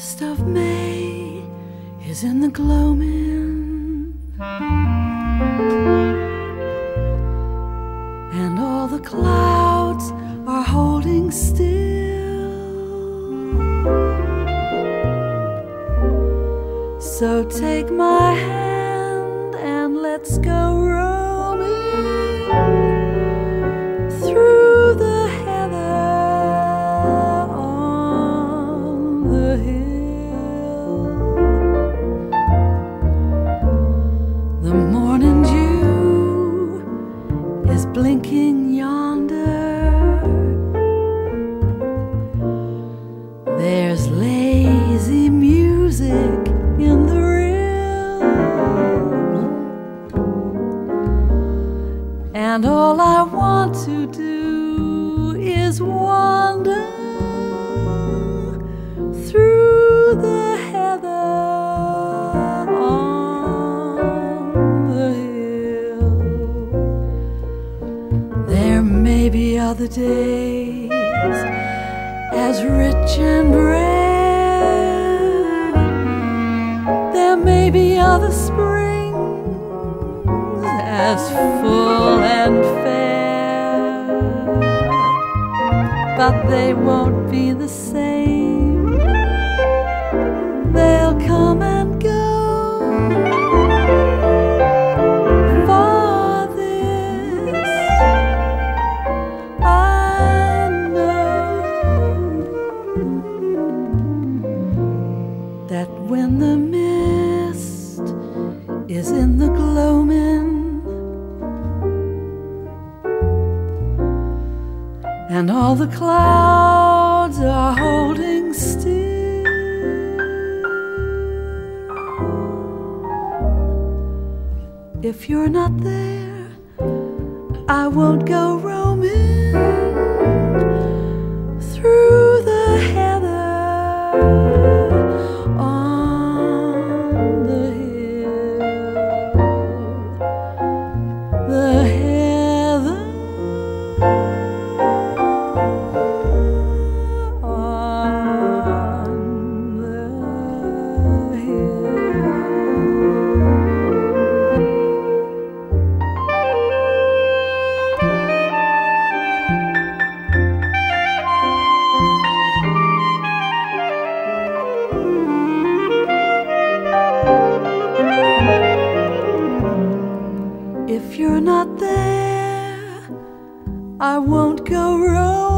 first of May is in the gloaming, and all the clouds are holding still. So take my hand and let's go roaming through the heather on the hill. The morning dew is blinking yonder. There's lazy music in the rill, and all I want to do is wander through the heather on the hill. There may be other days as rich and rare. There may be other springs as full and fair, but they won't be the same. They'll come and go. For this I know, that when the mist is in the gloaming, and all the clouds are holding still, if you're not there, I won't go roaming through the heather on the hill. The heather on the hill. If you're not there, I won't go roaming